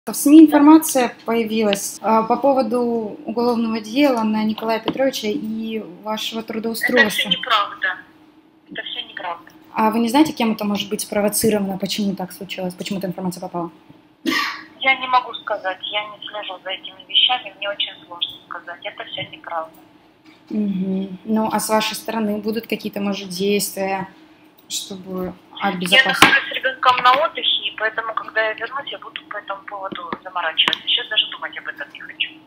В СМИ информация появилась по поводу уголовного дела на Николая Петровича и вашего Это все трудоустройства. неправда. Это все неправда. А вы не знаете, кем это может быть спровоцировано, почему так случилось, почему эта информация попала? Я не могу сказать, я не слежу за этими вещами, мне очень сложно сказать. Это все неправда. Угу. Ну, а с вашей стороны будут какие-то, может, действия, чтобы Я обезопасить? нахожусь с ребенком на отдыхе, и поэтому, когда я вернусь, я буду по этому поводу заморачиваться. Сейчас даже думать об этом не хочу.